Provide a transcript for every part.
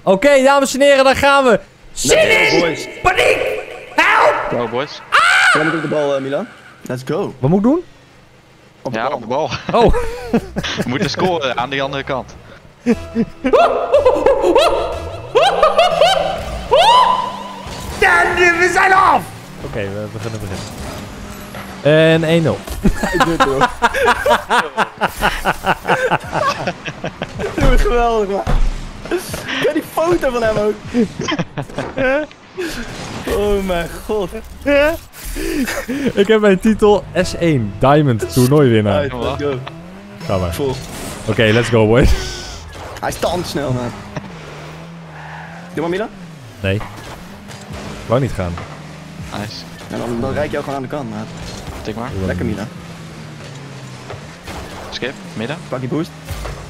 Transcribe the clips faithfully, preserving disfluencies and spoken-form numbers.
Oké, okay, dames en heren, daar gaan we. Zin boys. Paniek! Help! Go, boys. Ah! Jij moet op de bal, uh, Milan. Let's go. Wat moet ik doen? Op de ja, bal. op de bal. Oh. We moeten scoren aan die andere kant. Dan, we zijn af! Oké, okay, we beginnen beginnen. En één nul. Hij doet het ook. Doe het geweldig, man. Kijk die foto van hem ook. Oh mijn god. Ik heb mijn titel S één Diamond toernooiwinnaar. Right, let's go. Ga maar. Vol. Oké, okay, let's go boys. Hij stamt snel, man. Doe maar, Milan. Nee. Ik wou niet gaan. Nice. En dan, dan rijd je ook gewoon aan de kant, man. Tik maar. Lekker, Milan. Skip, midden. Pak die boost.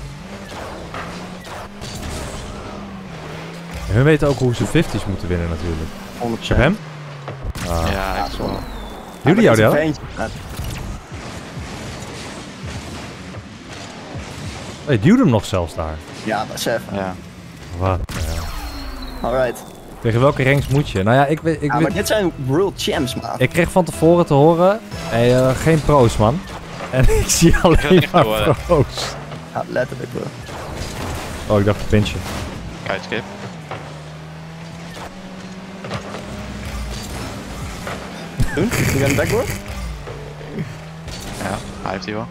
En hun weten ook hoe ze vijfti's moeten winnen natuurlijk. honderd Heb procent. hem? Ah. Ja, echt wel. Jullie jou dat? Hey, duwde hem nog zelfs daar. Ja, dat is even. Ja. Wat? Ja. Alright. Tegen welke ranks moet je? Nou ja, ik weet... Ik, Ja, weet, maar dit zijn world champs, man. ik kreeg van tevoren te horen... Hey, uh, geen pro's, man. En ik zie alleen maar pro's. Ja, letterlijk, bro. Oh, ik dacht een pintje. Kijk, skip. Doen? Doe je een backboard? Ja, hij heeft die wel.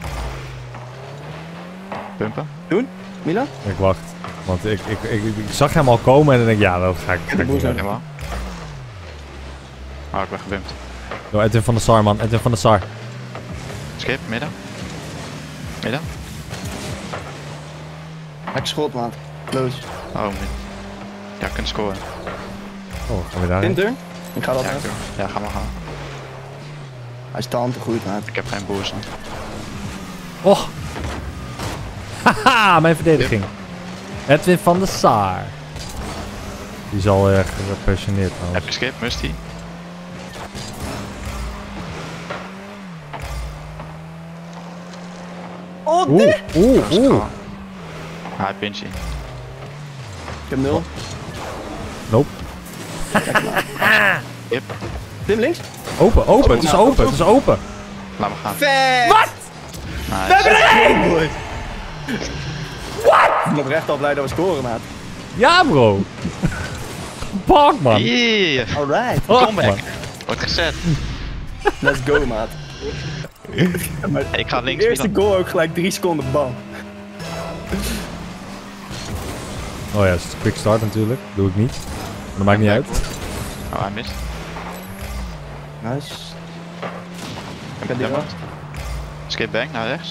Pumpen. Doen? Milan? Ik wacht. Want ik, ik, ik, ik zag hem al komen en dan denk ik, ja, dat ga ik, ga ik niet doen. Helemaal. Oh, ik ben gebumpt. Yo, Edwin van der Sar, man. Edwin van der Sar. Skip, midden. Midden. Heb je schot, man. Close. Oh, midden. Ja, kunt scoren. Oh, gaan we daarheen? Pinter? Ik ga dat Ja, doen. ik doe. Ja, ga maar gaan. Hij is tante goed, man. Ik heb geen boost. Oh. Haha, mijn verdediging. Edwin van der Sar. Die is al erg gepassioneerd Heb trouwens. je skip, Musty? Oh, Oeh, dit! oeh, oeh. Hij pinchy. Ik heb nul. Nope. Skip. Tim links? Open, open. Het is open, het is open. Laat me gaan. Vet! Wat? Nice. We hebben er één! Boy. What? Ik ben oprecht al blij dat we scoren, maat. Ja, bro. Pak, man. Yeah. Alright. Fuck, Comeback. man. Wordt gezet. Let's go, maat. Maar Ik ga links. de eerste Milan. goal ook gelijk drie seconden bam. Oh ja, het is quick start natuurlijk. Doe ik niet. Maar dat maakt niet uit. Oh, hij mist. Nice. Ik heb die wel. Skip bang naar rechts.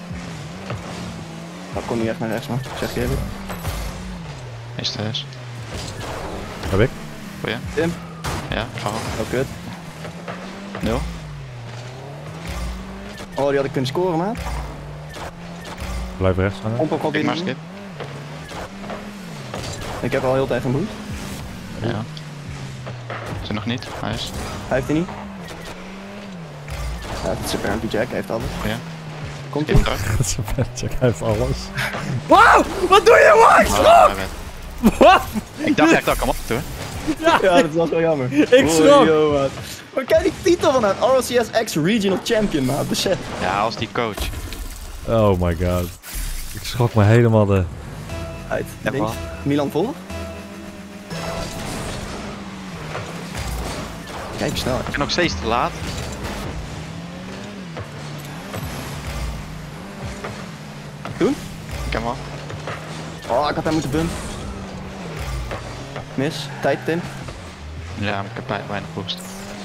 Dat kon niet echt naar rechts, man. Zeg je even. Is het rechts. Heb ik? Goeie. Tim. Ja, ga wel. Oh, kut. Nul. Oh, die had ik kunnen scoren, maat. Blijf rechts hangen. Ompa komt Kijk maar in. skip. Ik heb al heel tijd een boost. Ja. Is er nog niet? Nice. Hij heeft die niet. Ja, het is super Jack, hij heeft alles. Ja. Komt Skip ie? terug. Dat is een vet, check heeft alles. Wow! Wat doe je, Max? Oh, hij bent- Wat? Ik dacht echt dat ik hem op doe. Ja, dat was wel jammer. Ik schrok. Oh, yo, maat. Maar kijk die titel van hem. R L C S X Regional Champion, maat. Besef. Ja, als die coach. Oh my god. Ik schrok me helemaal de... Uit. Ja, Links. wel. Milan vol. Kijk hoe snel. Ik ben nog steeds te laat. Doen? Ik heb hem al. Oh, ik had hem moeten bump. Mis. Tijd, Tim. Ja, maar ik heb bij- weinig boost.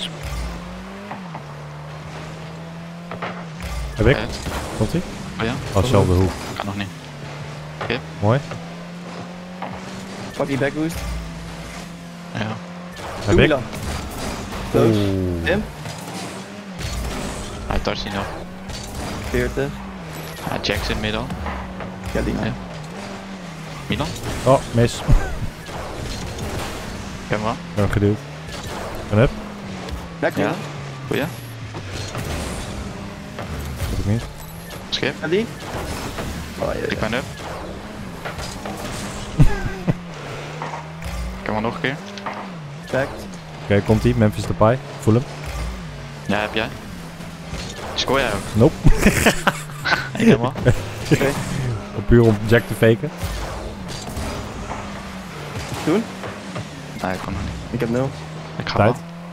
Heb ik? Eh, Komt ie? Oh ja? Oh, dezelfde hoek. Kan nog niet. Mooi. Pak die backboost. Ja. Heb Doe ik? Milan. Close. Oeh. Tim. Hij toucht die nog. veertig. Ja, Jackson in middel. Ja, die nou. Ja. Milan? Oh, mis. Ik Ik heb hem wel. heb hem geduwd. En heb? Lekker. Ja. Ja. Goeie. Heb ik niet. Skip. Ja, die. Oh, ja, Ik ja. ben up. heb hem nog een keer. Perfect. Oké, okay, komt ie. Memphis Depay. Voel hem. Ja, heb jij. Scoor jij ook? Nope. Ik helemaal. Okay. Puur om Jack te faken. Doen? Nee, ik kan nog niet. Ik heb nul. Ik ga Tijd.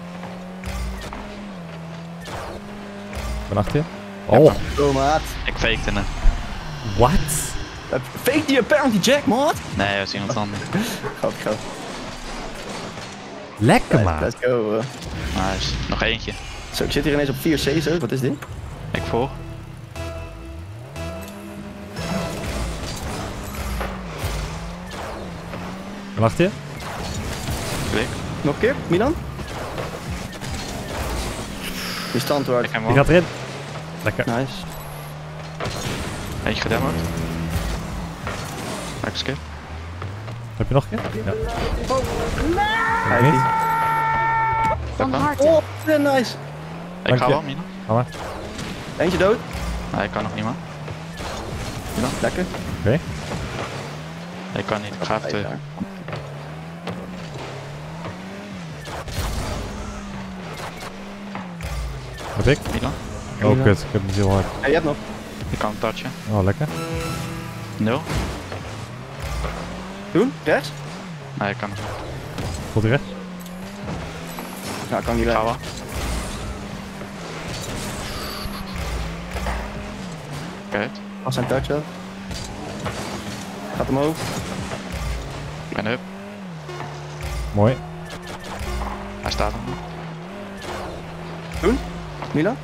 wel. Van achter je. Oh. Oh, maat. Ik fakte hem. What? Fake die penalty jack, maat. Nee, dat is iemand anders. Grappig, grappig. Lekker, man. Let's go. Uh. Nice. Nog eentje. Zo, ik zit hier ineens op vier C zo. Wat is dit? Ik volg. Van achter je. Klik. Nog een keer, Milan? Die standwoord. Ik heb hem Die ook. gaat erin. Lekker. Nice. Eentje gedemoed. Lekker skip. Heb je nog een keer? Ja. Kijk Niet? die. Van kan. harte. Oh, ja, nice. Ik Dank ga je. wel, Mina. Ga maar. Eentje dood. Nee, ik kan nog niet, man. Ja, lekker. Oké. Nee, ik kan niet. Ik ga even terug. Daar. Wat ik? Milan. Oh, kut. Ik heb hem heel hard. Hey, je hebt nog. Ik kan hem touchen. Oh, lekker. Nul. Doen? Rechts? Nee, ik kan nog niet. Goed recht. Nou, kan die Ik ga weg. wel. Kijk. Als zijn touch ook. Gaat omhoog. Ik ben up. Mooi. Hij staat er nog. Doen? Milan?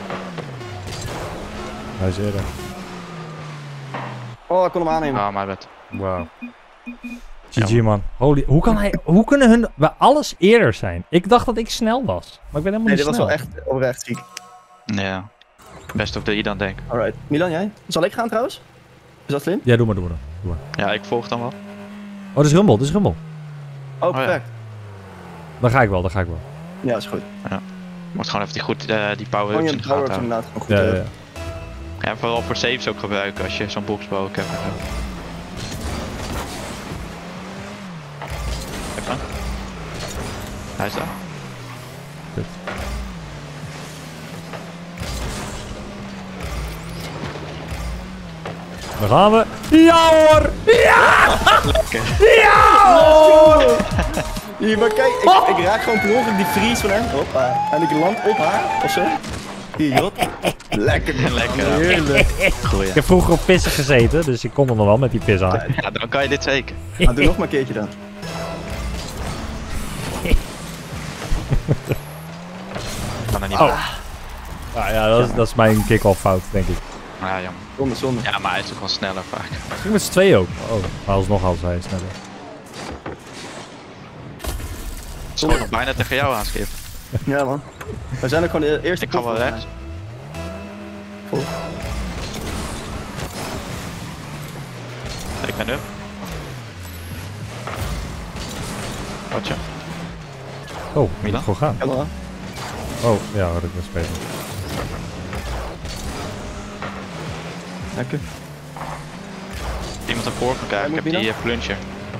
Hij is eerder. Oh, ik kon hem aannemen. Ah, my bad. Wow. G G, man. Holy, hoe, kan hij, hoe kunnen hun bij alles eerder zijn? Ik dacht dat ik snel was. Maar ik ben helemaal Nee, niet dit was snel. wel echt oprecht ziek. Ja. Best of dat je dan denkt. Alright. Milan, jij? Zal ik gaan trouwens? Is dat slim? Ja, doe maar, doe maar. Doe maar. Ja, ik volg dan wel. Oh, dat is Rumble, dat is Rumble. Oh, ja. perfect. Dan ga ik wel, dan ga ik wel. Ja, is goed. Moet gewoon even die, goed, uh, die power Gewoon ups je in de power gaten ups houden. inderdaad gewoon goed. Ja, ja, eh, ja. Ja, vooral voor saves ook gebruiken als je zo'n boxbow ook hebt. en zo. Kijk dan. Hij is daar. Kut. Daar gaan we. Ja hoor! Ja! Ja hoor! Hier, maar kijk, ik, ik raak gewoon per ongeluk die freeze van hem. Hoppa. En ik land op haar, of zo. Hier, jot. Lekker. Lekker. Heerlijk. Goeie. Ik heb vroeger op vissen gezeten, dus ik kon er nog wel met die vis aan. Ja, dan kan je dit zeker. Nou, doe nog maar een keertje dan. Kan er niet. Oh. Ah, ja, dat is, dat is mijn kick-off fout, denk ik. Ja, jammer. Zonde, zonde. Ja, maar hij is ook wel sneller vaak. Misschien met z'n tweeën ook. Oh, maar alsnog als hij sneller. Zal ik nog bijna tegen jou aanskippen? Ja, man. We zijn ook gewoon de eerste Ik ga wel pot, rechts. Vol. Ik ben up. Watje. Oh, Wie dan? moet gewoon gaan. Kan wel. Oh, ja, had ik wel spelen. Lekker. Iemand een voor kan krijgen. Ik heb moet die wie uh, plunger.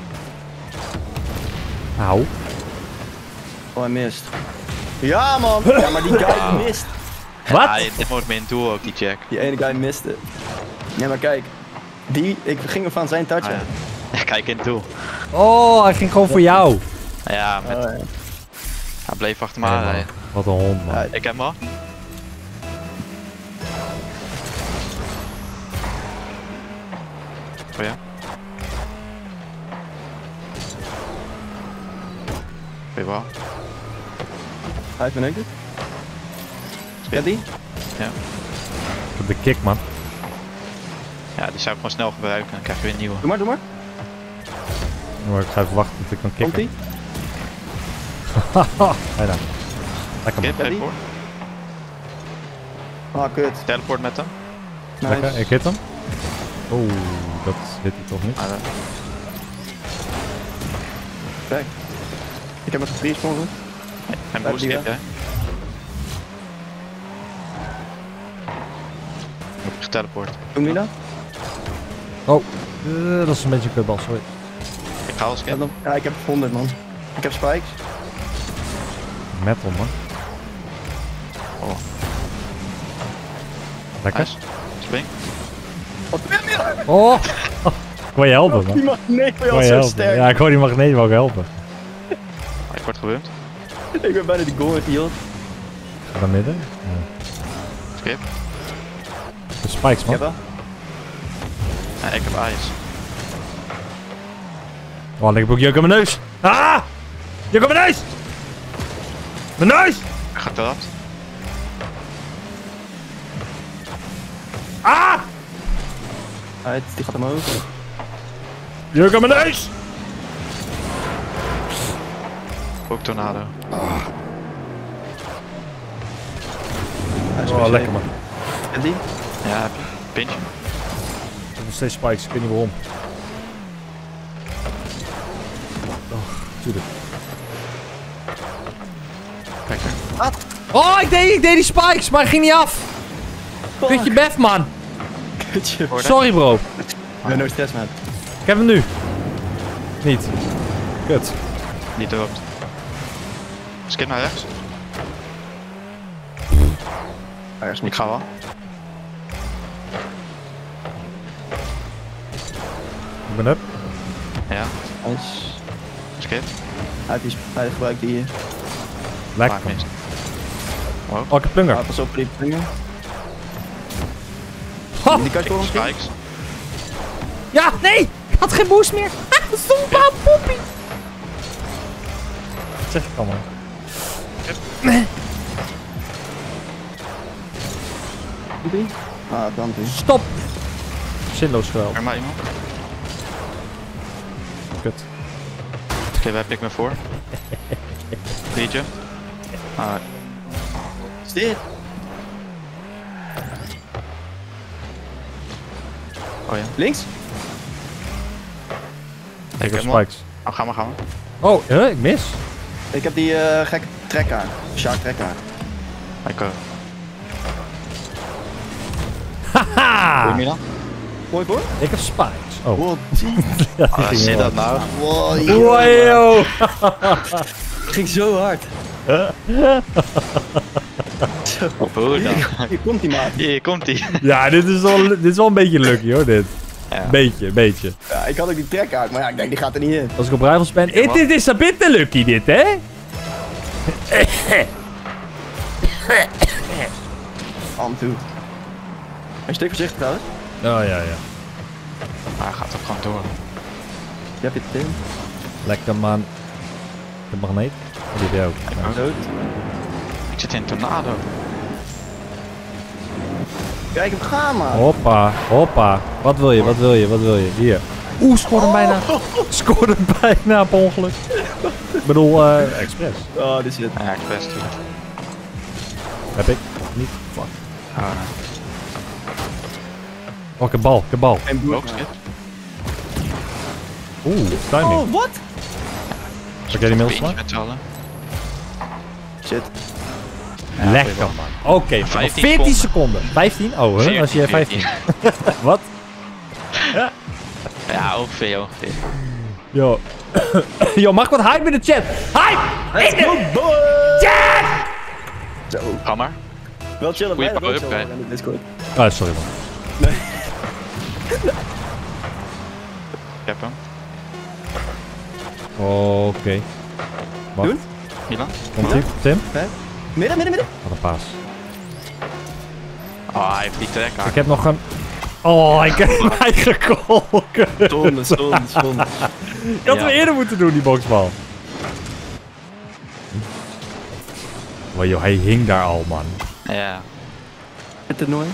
Auw. Oh, hij mist. Ja, man. Ja, maar die guy mist. Wat? Ja, dit wordt meer een doel ook, die Jack. Die ene guy miste. Nee, maar kijk. Die, ik ging hem van zijn touch Ah, ja. hebben. Ja, kijk in het doel. Oh, hij ging gewoon voor jou. Ja, met, Oh, ja. hij bleef achter me Nee, aan man. rijden. Wat een hond, man. Ja, Ik heb hem al. Oh ja. Weet je wel. Hij heeft me denk ik. Ja, die? Ja. De kick, man. Ja, die zou ik gewoon snel gebruiken. Dan krijg je weer een nieuwe. Doe maar, doe maar. Maar ik ga even wachten tot ik kan Komt kicken. die? Haha. Bijna. Lekker, man. Kip, Ja, die? teleport. Ah, kut. Teleport met hem. Lekker, Nice. ik hit hem. Oeh, dat hit hij toch niet. Ah, dat- Kijk. Ik heb hem gefreeze voor me. En Daar boost die, skip, ja. hè? Heb ik geteleport. Doe Mina. Oh, eh, dat is een beetje een kutbal, sorry. Ik ga al skip. Ja, ik heb honderd man. Ik heb spikes. Metal, man. Oh. Lekker. Nice. Spring. Wat wil je? Oh! Ik wil je helpen, man. Die magneet Ik was wil je zo helpen. sterk. Ja, ik hoor die magneet wel helpen. Oh, ik word gewurmd. Ik ben bijna die goal met die jod. Ga naar midden. Ja. Skip. De spikes, Ik man. heb wel. Ja, ik heb ijs. Oh, lekker boek. Juk aan mijn neus. Ah! Juk aan mijn neus! Mijn neus! Ik ga dat. Ah! Uit, die gaat omhoog. Juk aan mijn neus! Ook tornado. Hij is Oh, weer lekker, man. safe. En die? Ja, heb je. Pinch. Ik heb nog steeds spikes. Ik weet niet waarom. Oh, tuurlijk. Kijk er. Oh, ik deed, ik deed die spikes, maar hij ging niet af. Kutje bef, man. Kutje. Hoor je? Sorry, bro. Ik ben no stress, man. Ik heb hem nu. Niet. Kut. Niet erop. Skip naar rechts. Hij is Ik niet. ga wel. Ik ben up. Ja. Nice. Skip. Hij, heeft die, hij gebruikt die hier. Lekker. Maak mis. Wow. Oh, ik heb plunger. Ah, pas op voor die springen. Ha! Die kan je voor hem Spikes. Ja, nee! Ik had geen boost meer. Ah, stompa, poepie. Wat zeg ik allemaal? Doe die? Ah, dan die. Stop! Zinloos geweld. Er maar iemand. Kut. Oké, waar pik me voor? Liedje. Ah, Is dit? oh ja. Links? Ik heb heb hem spikes. Oh, ga maar, ga maar. Oh, huh? Ik mis. Ik heb die uh, gekke trek aan. Shark trek aan. Ik ook. Haha! Doe je dan? Mooi voor? Ik heb spikes. Oh. Wow, zie. Ja, die Ah, ging zit wel. dat nou? Wow, Wow, yo. ging zo hard. Zo. Op hoe dan? Hier komt die maat. Hier komt hij. Ja, dit is, wel, dit is wel een beetje lucky hoor, dit. Ja. Beetje, beetje. Ja, ik had ook die trek aan, maar ja, ik denk die gaat er niet in. Als ik op rivals ben... Ja, Eh, dit is een beetje lucky, dit, hè? Am toe. Een stuk voorzichtig trouwens. Oh, ja, ja. Maar hij gaat ook gewoon door. Je hebt je het in. Lekker, man. De magneet. Oh, die heb jij ook. Ik Ja. ook. Dood. Ik zit in een tornado. Kijk hem gaan, man. Hoppa, hoppa. Wat wil je, wat wil je, wat wil je? Hier. Oeh, scoorde hem bijna. Scoorde hem bijna per ongeluk. Ik bedoel, eh, expres. Oh, dit is het. Ja, ik best natuurlijk. Heb ik. Niet. Fuck. Ah, Oh, ik heb bal, ik heb bal. En boer. ook skip. Oeh, timing. Oh, wat? Zal jij die mail slaan? Pinch met z'n allen. Shit. Ja, Lekker, goeie man. Oké, nog vijftien veertien seconden. vijftien? Oh, hè? Als je veertien, vijftien. Wat? Ja, ongeveer, ongeveer. Yo. Yo, mag ik wat hype in de chat? Hype! Let's go, boy! Chat! Zo. Ga maar. Wel chill dat Goeie wij dat ook power-up zo krijgen. in de Discord. Ah, sorry man. Ik heb hem. Oké. Wat? Doen? Milan? Komt ie? Tim? Midden, midden, midden. Wat een paas. Oh, hij heeft die trek aan. Ik heb nog een... Oh, ik heb mijn eigen kolken. Zonde, zonde, zonde. Ik had hem Ja. eerder moeten doen, die boxbal. Oh, joh, hij hing daar al, man. Ja. Het toernooi.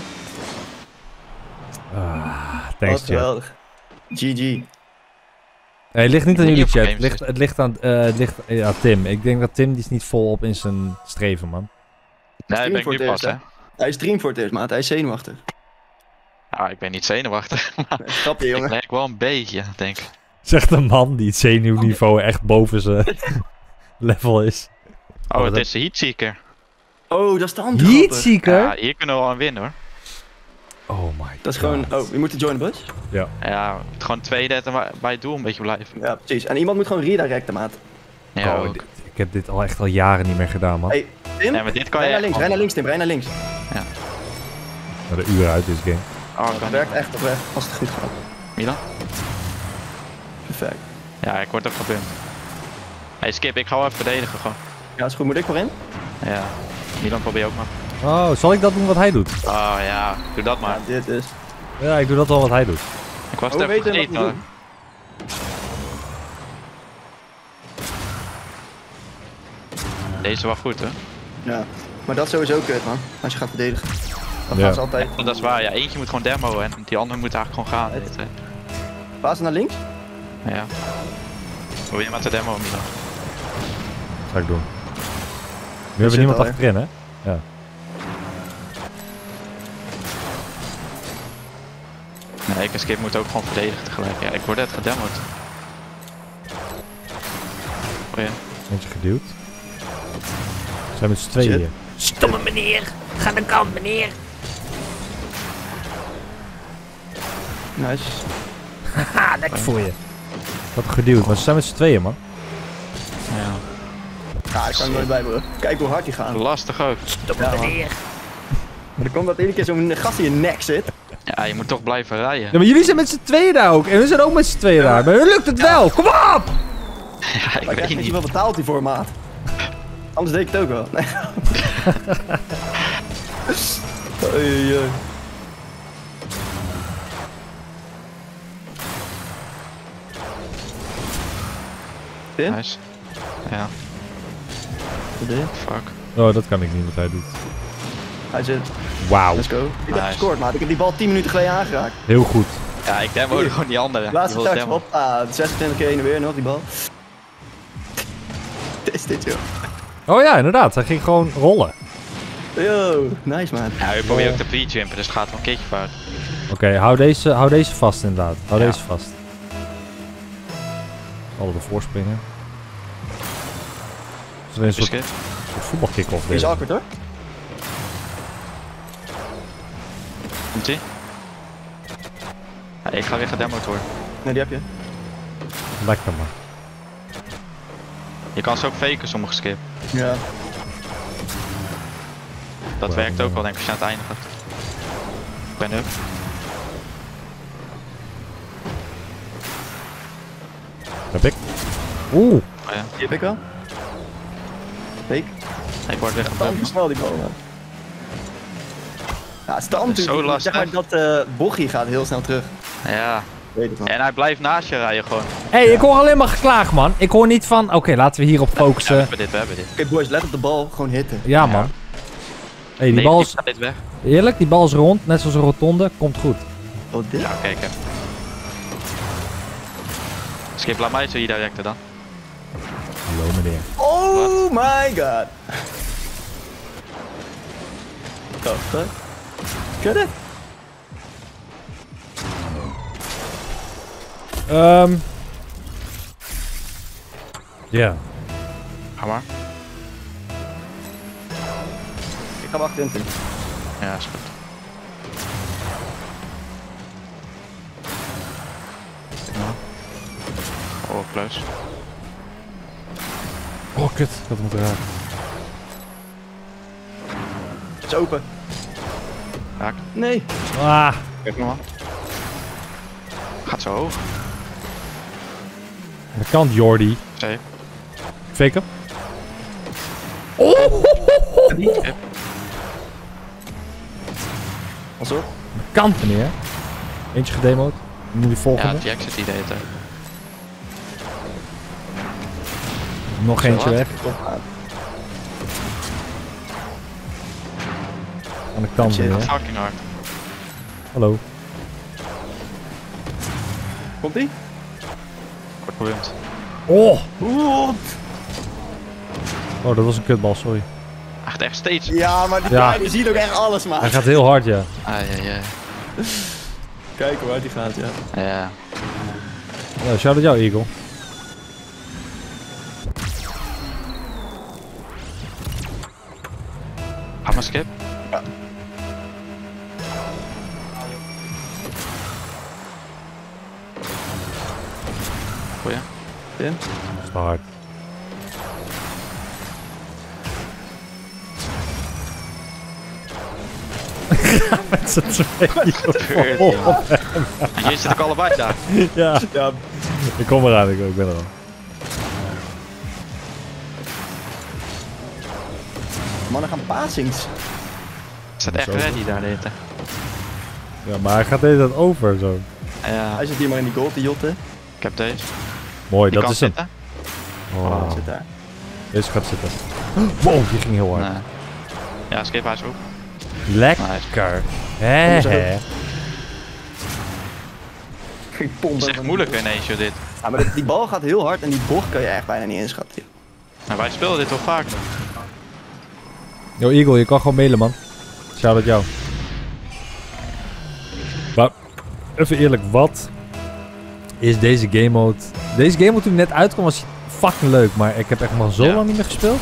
Ah, thanks, Wat chat. geweldig. G G. Nee, het ligt niet aan Moet jullie je chat. op Het ligt, het ligt aan eh, het ligt, ja, Tim. Ik denk dat Tim die is niet volop in zijn streven, man. Nee, Stream ben ik voor nu het pas, eerst, hè. Hij streamt voor het eerst, maat. Hij is zenuwachtig. Ja, ik ben niet zenuwachtig. maar Grapje, ik jongen. merk wel een beetje, denk ik. Zegt een man die het zenuwniveau echt boven zijn level is. Oh, Oh, het dat- is de Heatseeker. Oh, dat is de handgrapper. Heatseeker? Ja, hier kunnen we wel aan winnen, hoor. Oh my god. Dat is gewoon... Oh, je moet de join bus. Ja. Ja, het gewoon tweede en bij het doel een beetje blijven. Ja, precies. En iemand moet gewoon redirecten, maat. Ja, Oh, ook. dit- ik heb dit al echt al jaren niet meer gedaan, man. Hey, Tim, Ja, maar dit kan rij je naar links, echt rij naar links, Tim, rij naar links. Maar de uren uit is game. Oh, Het kan werkt echt oprecht, als het goed gaat. Milan? Perfect. Ja, ik word ook gepumpt. Hey, Skip, ik ga wel even verdedigen gewoon. Ja, is goed. Moet ik voorin? Ja. Milan, probeer ook maar. Oh, zal ik dat doen wat hij doet? Oh ja, doe dat maar. Ja, dit is... Ja, ik doe dat wel wat hij doet. Ik was Oh, het we even weten wat vergeten we hoor. Deze was goed, hè? Ja. Maar dat is sowieso kut, man. Als je gaat verdedigen. Dan Ja. gaan ze altijd... Ja, dat is waar. Ja, eentje moet gewoon demo en die andere moet eigenlijk gewoon gaan. Het- de hele tijd. Paas naar links? Ja. Probeer maar te demo, Milan. Ga ik doen. Nu hebben we zit niemand al, hè? achterin, hè? Ja. Nee, ik en Skip moeten ook gewoon verdedigen tegelijk. Ja, ik word net gedemoed. Oh ja. Eentje geduwd. We zijn met z'n tweeën Shit. hier. Stomme meneer, ga de kant meneer. Nice. Haha, lekker voor je. Ik had geduwd, maar ze zijn met z'n tweeën, man. Ja. Ja, daar kan ik nooit bij, bro. Kijk hoe hard die gaan. Lastig ook. Stomme Ja, man. meneer. Maar dan komt dat iedere keer zo'n gast in je nek zit. Ja, je moet toch blijven rijden. Ja, maar jullie zijn met z'n tweeën daar ook. En we zijn ook met z'n tweeën daar. Maar hun lukt het wel. Kom op! Ja, ik Maar ik weet weet niet niet. hoeveel betaalt hij voor, maat. Anders deed ik het ook wel. Nee. Oei, oei. Tim? Nice. Ja, Wat deed je? fuck. Oh, dat kan ik niet wat hij doet. Hij zit. Wauw. Let's go. Ik heb Nice. gescoord, maat. Ik heb die bal tien minuten geleden aangeraakt. Heel goed. Ja, ik demode gewoon die andere. Laatste Die wil touch. demo. Hoppa. zesentwintig keer heen en weer nog, die bal. Wat is dit, joh? Oh ja, inderdaad. Hij ging gewoon rollen. Yo, nice, man. Ja, je probeert ook te pre-jumpen, dus het gaat wel een keertje fout. Oké, hou, deze, hou deze vast inderdaad. Hou Ja. deze vast. Alle ervoor springen. Is er een Dus soort, Skip. soort voetbalkick-off? Die is deze? awkward, hoor. Komt ie? Ja, ik ga weer gedemoed worden. Nee, die heb je. Lekker man. Je kan ze ook faken, sommige Skip. Ja. Dat Wow. werkt ook wel, denk ik, als je aan het einde gaat. Ik ben up. Heb ik? Oeh. Oh ja, Die heb ik wel. Fake. ik word weer Dan gedemoed. snel die bal, man. Ja, stand Dat is zo natuurlijk. Zeg maar lastig. dat eh bochie gaat heel snel terug. Ja, Weet ik wel. en hij blijft naast je rijden gewoon. Hé, hey, ik hoor alleen maar geklaag man. Ik hoor niet van, oké, laten we hierop Ja, we focussen. hebben dit, we hebben dit. Oké, boys, let op de bal. Gewoon hitten. Ja man. Hé, hey, die Nee, bal ik is, ga dit weg. eerlijk, die bal is rond. Net zoals een rotonde. Komt goed. Oh, dit? Ja, kijk even. Skip, laat mij zo hier directen dan. Hallo meneer. Oh my god. Oh, fuck. Cut it. Ehm. Ja. Ga maar. Ik ga achterin, Tim. Ja, is goed. Ja. Oh, close. Oh kut, ik had hem moeten raken. Het is open. Raak. Nee. Ah. Kijk nog maar. Gaat zo hoog. Aan de kant Jordi. Safe. Fake hem. Skip. Pas op. Aan de kant meneer. Eentje gedemoed. Nu die Ja, volgende. Jack zit die de hele tijd. Nog eentje wat? weg. Aan de kant Shit. meneer. Fucking hard. Hallo. Komt ie? Kort punt. Oh. Oeh. Oh, dat was een kutbal, sorry. Echt, echt steeds. Ja, maar die Ja. guy die ziet ook echt alles, Hij man. gaat heel hard, ja. Ah, ja, ja. Kijk hoe hard die gaat, ja. Ja. Ja, shout out jou, Eagle. Ga maar Skip. Goeie. Tim? Dat is te hard. Met z'n tweeën. gebeurt hier, man? En jullie zitten ook allebei daar. Ja, Ja, ik kom eraan, ik, ik ben er al. mannen gaan passings. Staat echt Zo. ready daar, dit. Ja, maar hij gaat de hele tijd over zo. Ja, Hij zit hier maar in die goal te jotten. ik heb deze. Mooi, Die dat kan is hem. zitten. Oh, Hij zit daar. deze gaat zitten. Wow, die ging heel hard. Nee. Ja, skip hij is ook. Lekker. Hè Kom zo. hè. Geen Het pompen. is echt moeilijk ineens, joh, dit. Ja, maar die bal gaat heel hard en die bocht kan je echt bijna niet inschatten. Nou, wij spelen dit toch vaak. Yo, Eagle, je kan gewoon mailen, man. Shout out jou. Maar, even eerlijk, wat is deze game mode? Deze game mode toen net uitkwam was fucking leuk, maar ik heb echt nog zo Ja. lang niet meer gespeeld.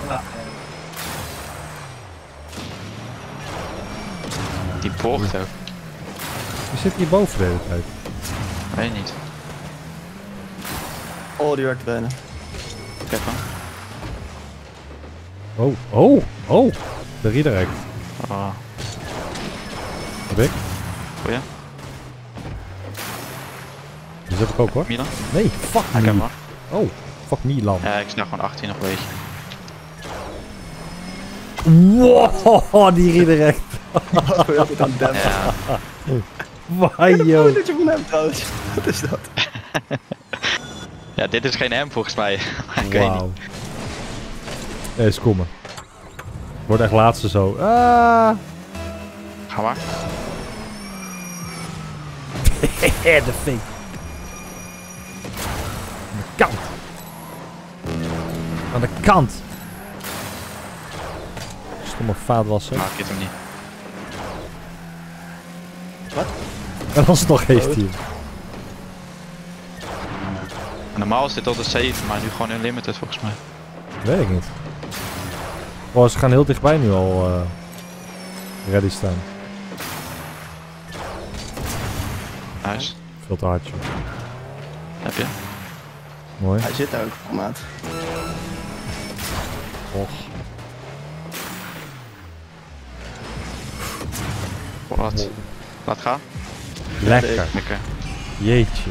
Die bocht ook. Je zit hier boven de hele tijd. Weet niet. Oh, die werkt bijna. Ik heb hem. Oh, oh, oh. De redirect. Oh. Heb ik? Goeie. Die zet ik ook hoor. Milan? Nee, fuck Ik heb hem me. wel. Oh, fuck Milan. Ja, ik snap gewoon achttien nog een beetje. Wow, die redirect. Wat wil je dan dempen? Ja. Wauw, Wat joh. doet je van hem trouwens? Wat is dat? Ja, dit is geen hem volgens mij. Maar ik weet niet. Wauw. Nee, is komen. Wordt echt laatste zo. Ah. Ga maar. De fake. Aan de kant. Aan de kant. Stomme vaatwasser. Maar ik hit hem niet. En dan is het nog geen team. Normaal is dit altijd zeven, maar nu gewoon unlimited volgens mij. Weet ik niet. Oh, ze gaan heel dichtbij nu al uh, ready staan. Nice. Veel te hard, joh. Heb je? Mooi. Hij zit daar ook, maat. Och. Wat? Laat gaan. Lekker. Lekker. Jeetje.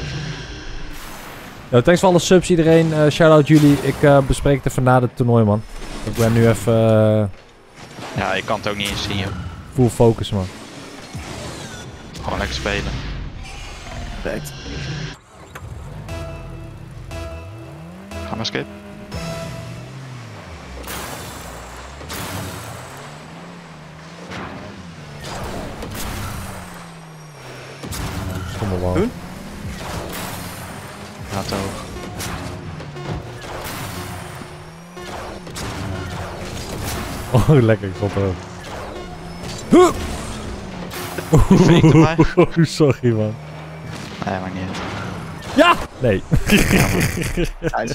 Yo, thanks voor alle subs iedereen. Uh, shout-out jullie. Ik uh, bespreek het even na het toernooi, man. Ik ben nu even uh, Ja, ik kan het ook niet eens zien, joh. full focus, man. Gewoon lekker spelen. Perfect. Ga maar skip. Stomme bal. Doen? Ja, te hoog. Oh, lekker. Ik stond erop. Freak erbij. Oh, sorry, man. Nee, maakt niet uit. Ja! Nee. Nice.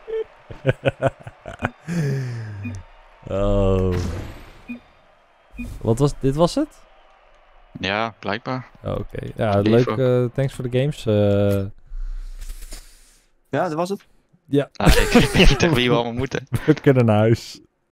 Oh. Wat was dit? Was het? Ja, blijkbaar. Oh, Oké. Ja, Lief leuk. ook. Uh, thanks voor de games. Uh, Ja, dat was het. ja, Nou, ik weet niet tegen wie we allemaal moeten. we kunnen naar huis.